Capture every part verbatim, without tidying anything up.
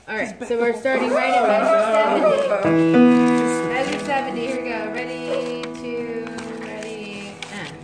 All right, so we're starting right at measure seventy. Measure seventy. Here we go. Ready, two, ready, and.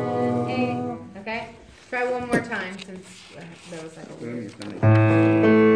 Try one more time since uh, that was like a weird.